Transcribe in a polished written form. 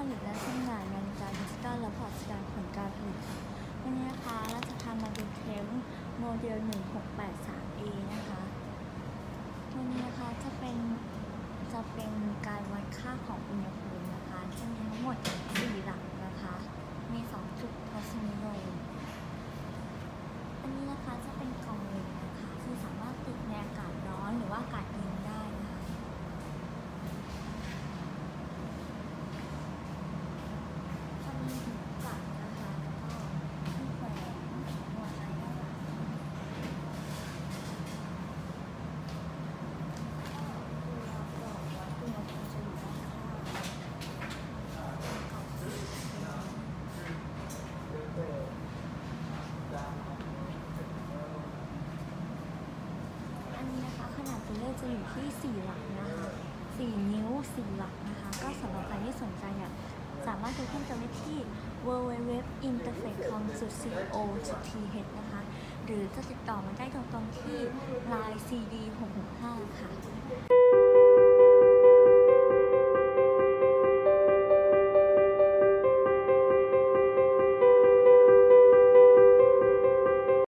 ลิตและจำหน่ายนาฬิกาดิจิตอลและพอร์ตแสดงผลการผลิตค่ะวันนี้นะคะเราจะทำมาดูเทมโมเดล 1683A นะคะวันนี้นะคะจะเป็นการวัดค่าของอุณหภูมินะคะจะมีทั้งหมด4หลักนะคะมี2จุดทศนิยมอันนี้นะคะจะเป็นกล่องเหล็กนะคะที่สามารถติดในอากาศร้อนหรือว่าอากาศเย็นได้นะคะจะมีหูกลับนะคะแล้วก็ที่แขวนหัวใจด้านหลังตัวกล่องวัดอุณหภูมิจะอยู่ด้านข้างอันนี้นะคะขนาดตัวเลขจะอยู่ที่4หลักนะคะ4 นิ้ว 4 หลักนะคะก็สำหรับใครที่สนใจเนี่ยสามารถดูเพิ่มเติมได้ที่ www.interfacecom.co.th นะคะหรือจะติดต่อมาได้ตรงๆที่ line cd 665ค่ะ